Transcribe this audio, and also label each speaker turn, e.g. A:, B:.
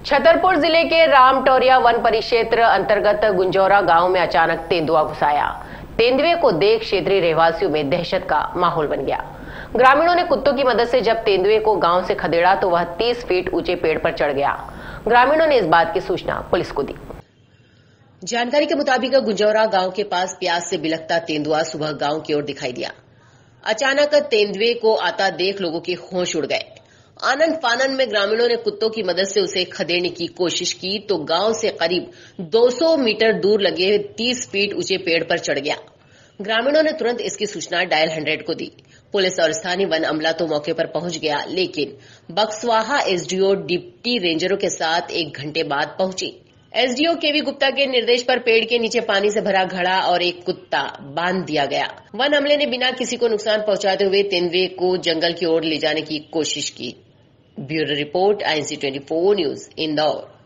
A: छतरपुर जिले के रामटौरिया वन परिक्षेत्र अंतर्गत गुंजौरा गांव में अचानक तेंदुआ घुस आया। तेंदुए को देख क्षेत्रीय रहवासियों में दहशत का माहौल बन गया। ग्रामीणों ने कुत्तों की मदद से जब तेंदुए को गांव से खदेड़ा तो वह 30 फीट ऊंचे पेड़ पर चढ़ गया। ग्रामीणों ने इस बात की सूचना पुलिस को दी। जानकारी के मुताबिक गुंजौरा गांव के पास प्यास से बिलखता तेंदुआ सुबह गांव की ओर दिखाई दिया। अचानक तेंदुए को आता देख लोगों के होश उड़ गए। आनंद फानन में ग्रामीणों ने कुत्तों की मदद से उसे खदेड़ने की कोशिश की तो गांव से करीब 200 मीटर दूर लगे 30 फीट ऊंचे पेड़ पर चढ़ गया। ग्रामीणों ने तुरंत इसकी सूचना डायल 100 को दी। पुलिस और स्थानीय वन अमला तो मौके पर पहुंच गया, लेकिन बक्सवाहा एसडीओ डिप्टी रेंजरों के साथ 1 घंटे बाद पहुंची। एसडीओ केवी गुप्ता के निर्देश पर पेड़ के नीचे पानी से भरा घड़ा और एक कुत्ता बांध दिया गया। वन अमले ने बिना किसी को नुकसान पहुंचाते हुए तेंदुए को जंगल की ओर ले जाने की कोशिश की। Bureau report INC 24 news, Indore.